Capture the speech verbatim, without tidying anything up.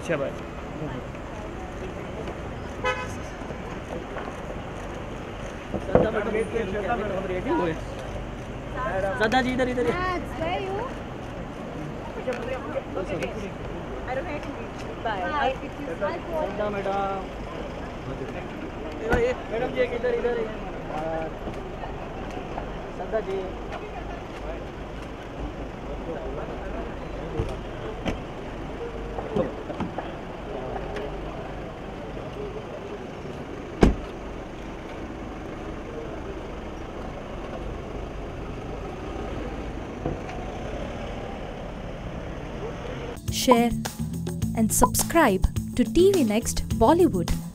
पीछे भाई। सदा जी इधर इधर मैडम जी इधर इधर सदा जी। Share and subscribe to T V Next Bollywood.